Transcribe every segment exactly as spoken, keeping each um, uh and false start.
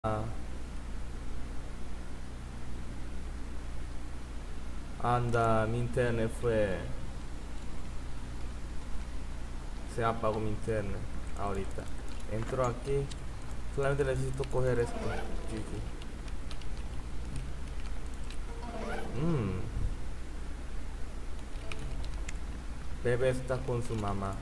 Ah, anda, mi internet fue. Se apagó mi internet ahorita. Entro aquí. Solamente necesito coger esto. G G. Mmm. Bebé está con su mamá.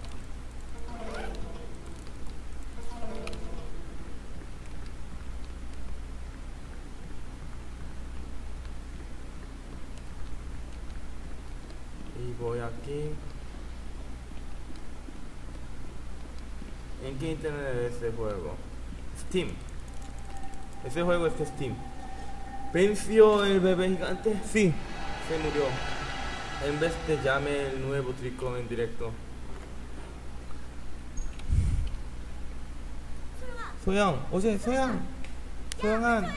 Y voy aquí. ¿En qué internet es este juego? Steam. Ese juego es de Steam. ¿Venció el bebé gigante? Sí. Se murió. En vez de llame el nuevo tricón en directo. 소영, 오세, 소영, 소영한.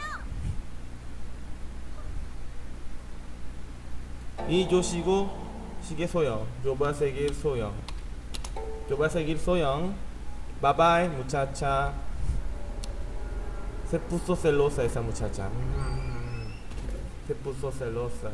Y yo sigo, sigue Soyoung. Yo voy a seguir Soyoung. Yo voy a seguir Soyoung. Bye bye, muchacha. Se puso celosa esa muchacha. Mm, Se puso celosa.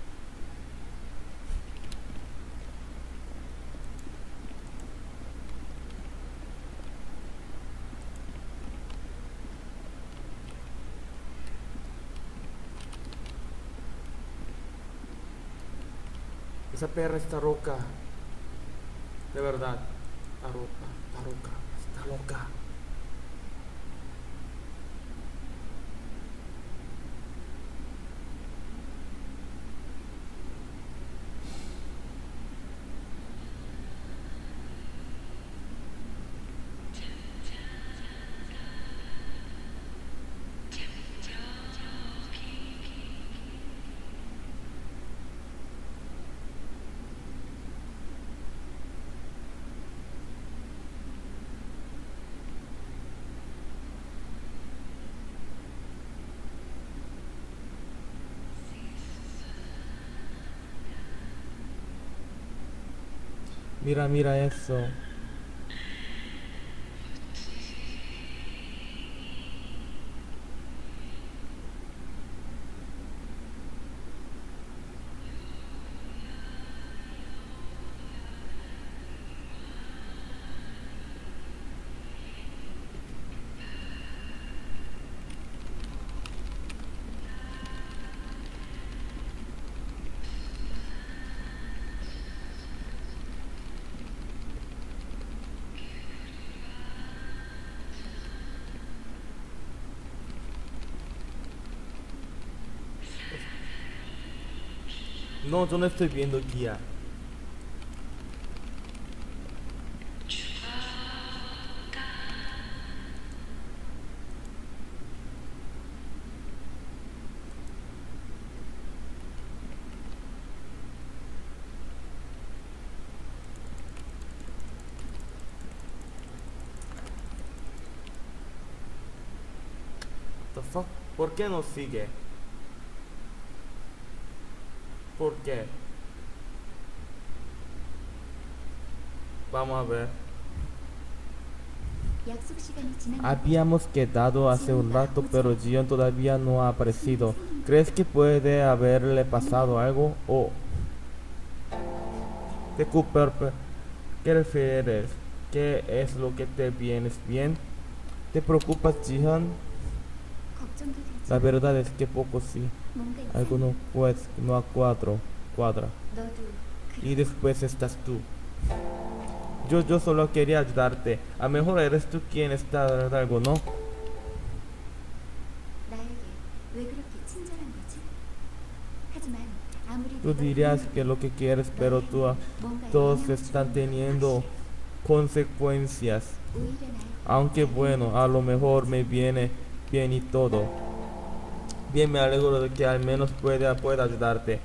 Esa perra está loca. De verdad. Está loca, está loca, está loca. Mira, mira eso. No, yo no estoy viendo guía. The fuck? ¿Por qué no sigue? ¿Por qué? Vamos a ver. Habíamos quedado hace un rato, pero Jion todavía no ha aparecido. ¿Crees que puede haberle pasado algo? ¿O de Cooper? ¿Qué refieres? ¿Qué es lo que te vienes bien? ¿Te preocupas, Jihan? La verdad es que poco sí. Algo no, pues, no a cuatro, cuadra. Y después estás tú. Yo, yo solo quería ayudarte. A lo mejor eres tú quien está dando algo, ¿no? Tú dirías que lo que quieres, pero tú, todos están teniendo consecuencias. Aunque bueno, a lo mejor me viene bien y todo. Bien, me alegro de que al menos pueda, pueda ayudarte.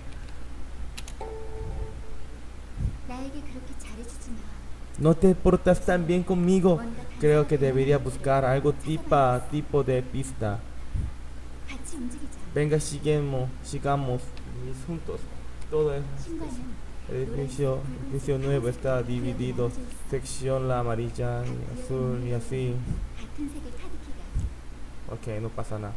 No te portas tan bien conmigo. Creo que debería buscar algo tipo, tipo de pista. Venga, sigamos, sigamos juntos. Todo es, el edificio, el edificio nuevo está dividido. Sección la amarilla, azul y así. Ok, no pasa nada.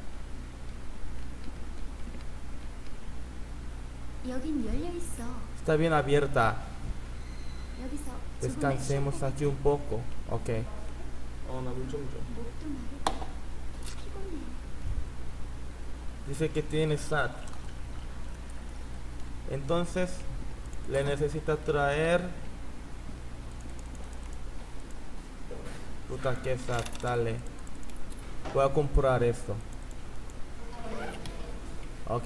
여긴 열려 있어. Está bien abierta. 여기서 Descansemos 조금만 aquí un poco. Ok. Oh, no, mucho, mucho. 목도 마르고 피곤해. Dice que tiene S A T. Entonces, le necesita traer. Puta, que S A T, dale. Voy a comprar esto. Ok.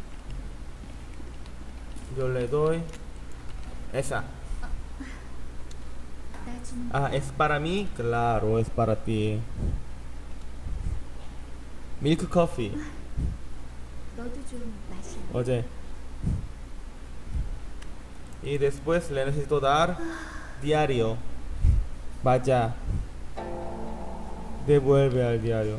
Yo le doy esa. 나 주는 Ah, ¿es para mí? Claro, es para ti. Milk coffee. 너도 좀 마실래? Oye. Y después le necesito dar diario. Vaya. Devuelve al diario.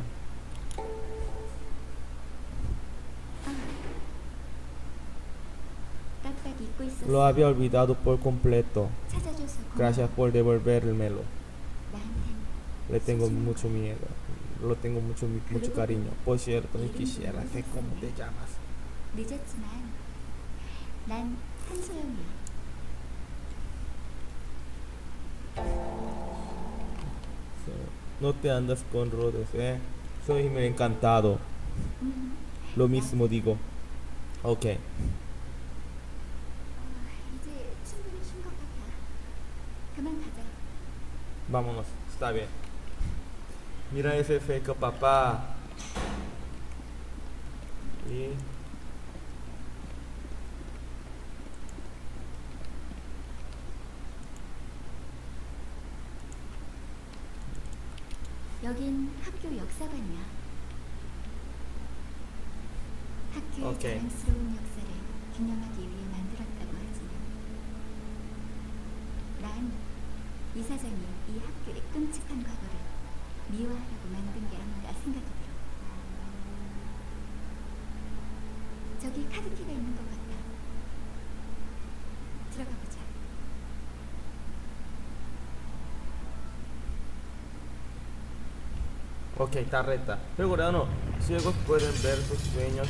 깜빡 잊고 있었어. Lo había olvidado por completo. 찾아줘서 고마워. Gracias por devolvérmelo. 나한텐 Le tengo mucho miedo. Lo tengo mucho, mucho cariño. Por cierto, ni quisiera sé cómo te llamas. 늦었지만 난 한소영이야. No te andas con rodes, eh. Soy me encantado. 음, Lo mismo digo. Ok. 어, 이제 충분히 쉰 것 같아. 그만 가자. Vámonos. Está bien. Mira ese feco papá. Y 여긴 학교 역사관이야. 학교의 오케이. 자랑스러운 역사를 기념하기 위해 만들었다고 하지. 난 이사장이 이 학교의 끔찍한 과거를 미화하려고 만든 게 아닌가 생각이 들어. 저기 카드키가 있는 것 같아. 들어가 보자. Ok, está recta. Coreano, ciegos pueden ver sus sueños.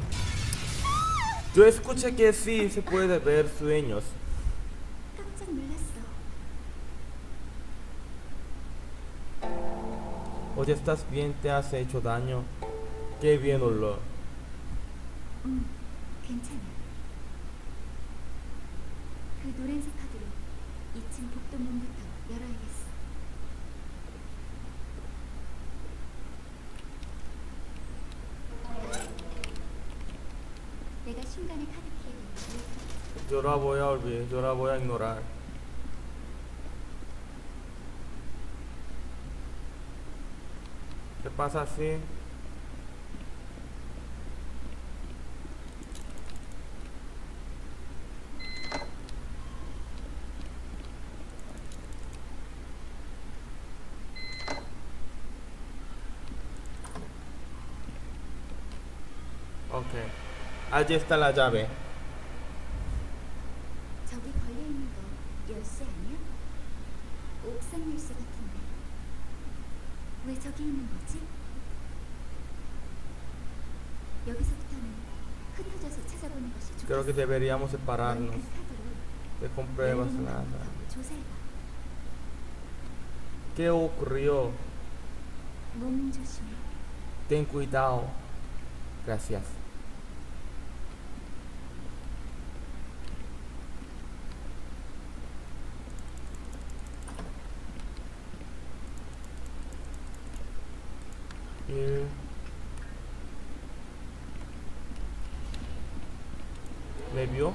Yo escuché que sí se puede ver sueños. 깜짝 놀랐어. Oye, ¿estás bien? ¿Te has hecho daño? Qué bien olor. 응, 괜찮아. 그 노란색 카드로 이 층 복도문부터 열어야겠어. 내가 순간의 카드키를 이렇게 Yo la voy a olvidar, yo la voy a ignorar. ¿Qué pasa así? Ok. Allí está la llave. 저기 걸려있는 거 열쇠 아니야? 옥상 열쇠 같은데. 왜 저기 있는 거지? 여기서부터는 흩어져서 찾아보는 것이 좋겠어. Creo que deberíamos 넌 separarnos. 그 카드로 Te compruebas 열리는 nada. 방법 조사해봐. ¿Qué ocurrió? 몸 조심해. Ten cuidado. Gracias. Y ¿me vio?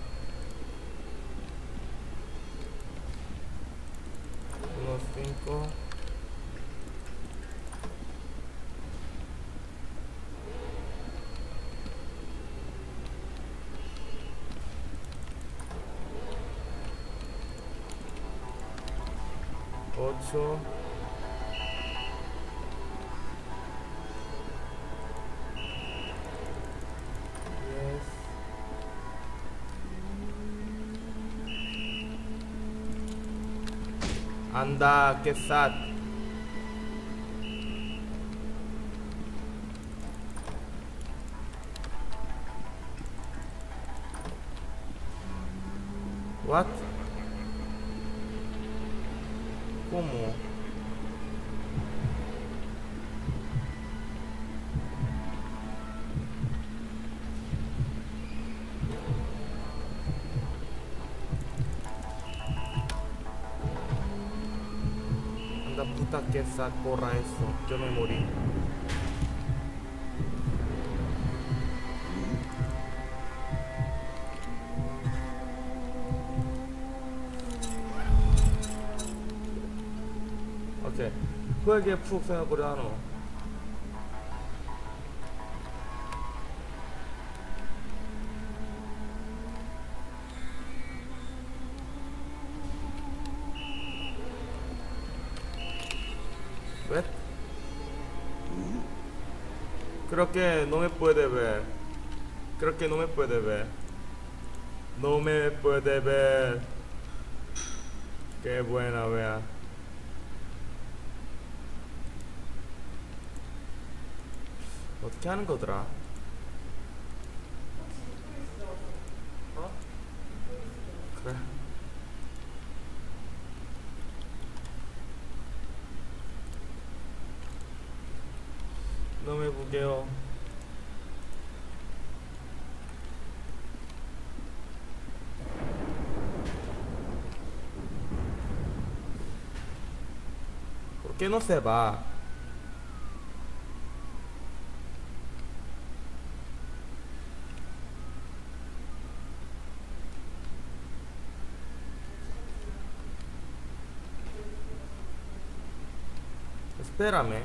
Unos cinco. Ocho. Diez. Anda, que sad. What? ¿Cómo? Anda puta que esa corra eso. Yo me morí. 오케이. 후에게 푹 생각보려 하노. 왜? 그렇게 no me puede ver. 그렇게 no me puede ver. No me puede ver. Qué buena, wea. 어떻게 하는 거더라? 어? 그래. 너무 해볼게요. ¿Por qué no se va? Espérame.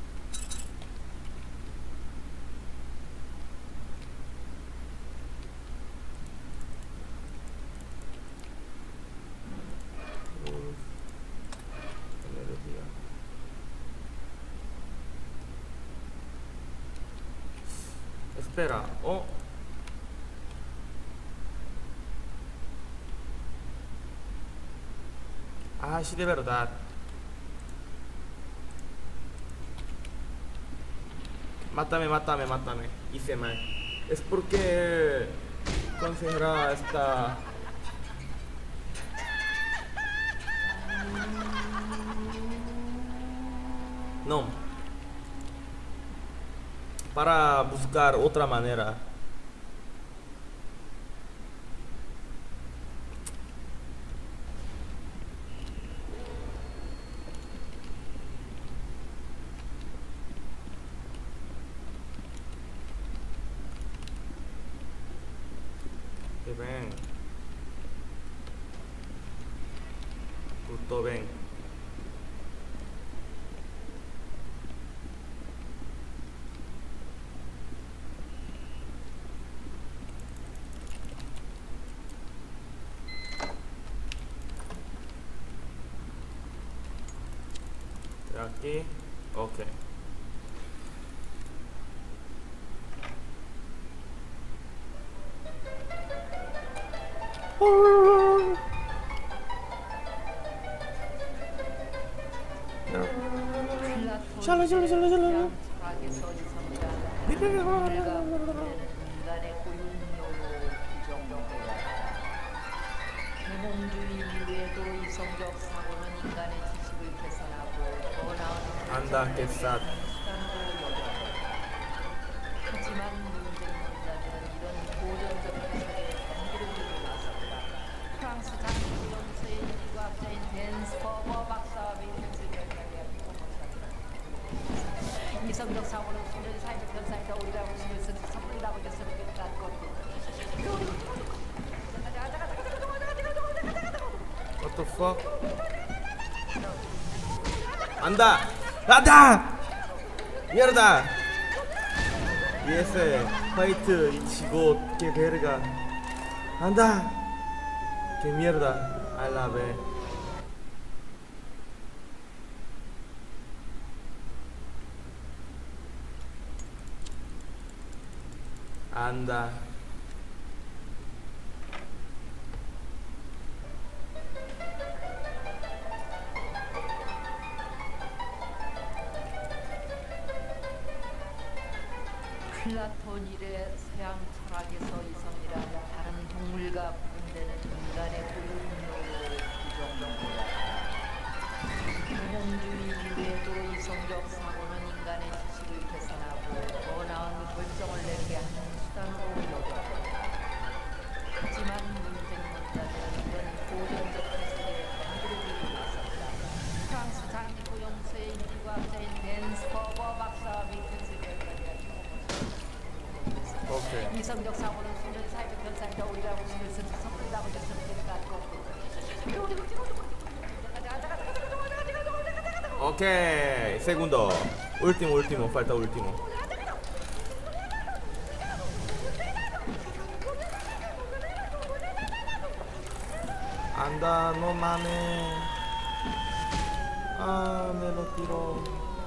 Espera, oh. Ah, sí, de verdad. Mátame, mátame, mátame. Hice mal. Es porque considera esta... No. Para buscar otra manera. Ven. Justo ven. Aquí, ok. 샬라 샬라 샬라 샬라. 개몽주의 이성적 사고는 인간의 지식을 개선하고 더 나은 안다 개쌌. 하지만 문제문자들은 이런 고전적 해석에 덤비르기를 나섰다. 프랑스 장기 연수의 인류학자인 댄스퍼버 박사와 베이컨스를 이야기한 이성적 사고는 소년의 삶의 변상에서 우리가 웃음을 쓰는 선물이라고 했으면 것도. What the fuck? ¡Anda! ¡Anda! ¡Mierda! Y ese fight y chico, qué verga. ¡Anda! ¡Qué mierda! A la vez. Anda. 플라톤 이래 서양 철학에서 이성이란 다른 동물과 구분되는 인간의 고유능력으로 규정됩니다. 개념주의 이후에도 이성적 사고는 인간의 지식을 개선하고 더 나은 결정을 내게 하는 수단으로 여겨집니다. 하지만 문생론자들은 이런 고전적 해석에 반대를 나섭니다. 프랑스 장리고 영수의 인류과학자인 댄스퍼버 박사와 미텐스 별까지 오케이. 이성적 사고는 수면 사회적 현상이다. 우리가 무슨 뜻을 섣불리다고 했으면 오케이. segundo. último, último. falta último. Anda, no mames. Ah, me lo tiró.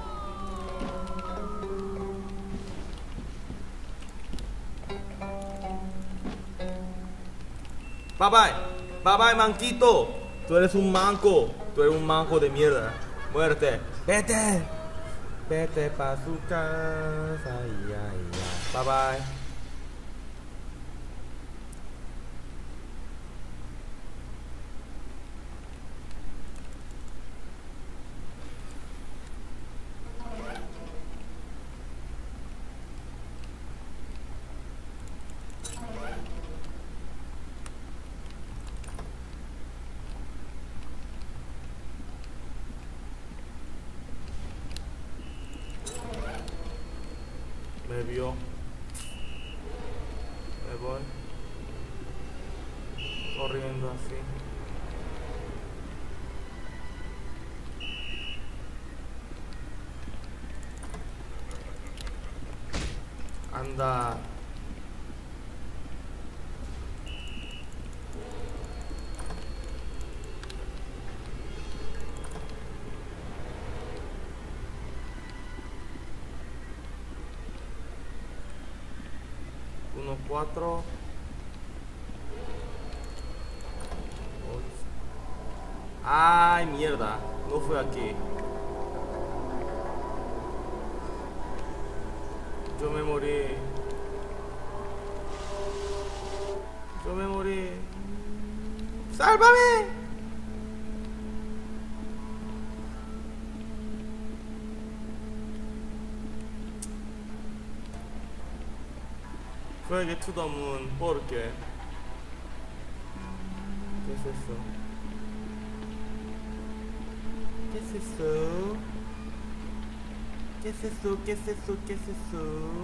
Bye bye. Bye bye, manquito. Tú eres un manco. Tú eres un manco de mierda. Muerte. Vete. Vete pa' su casa. Ya, ya. Bye bye. Me vio. Me voy corriendo así. Anda. Uno, cuatro. Ay, mierda. No fue aquí. Yo me morí. Yo me morí. ¡Sálvame! Juegue to the moon. ¿Por qué? ¿Qué es eso? ¿Qué es eso? ¿Qué es eso? ¿Qué es eso? ¿Qué es eso?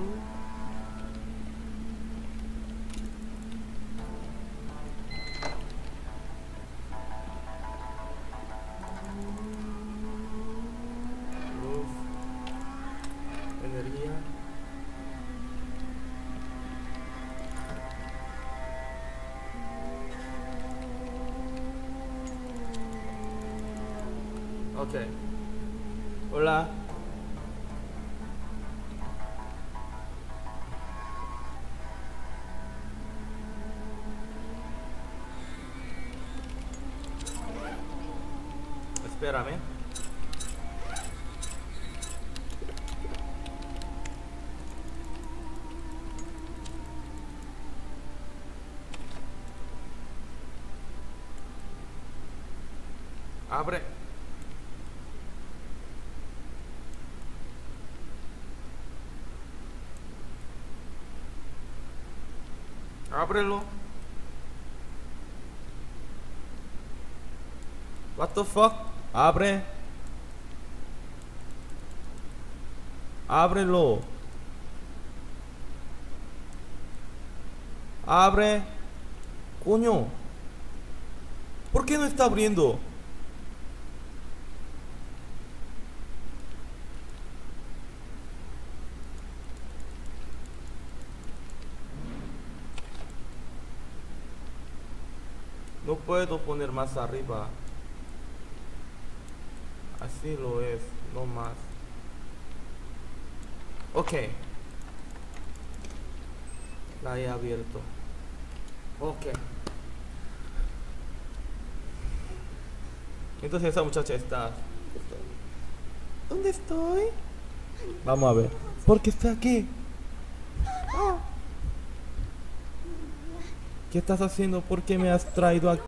Luz. Energía. Ok. Hola. Espérame. Abre. Ábrelo. What the fuck? Abre. Ábrelo. Abre. Coño. ¿Por qué no está abriendo? No puedo poner más arriba. Así lo es, no más. Ok. La he abierto. Ok. Entonces esa muchacha está... ¿Dónde estoy? Vamos a ver. ¿Por qué está aquí? ¿Qué estás haciendo? ¿Por qué me has traído aquí?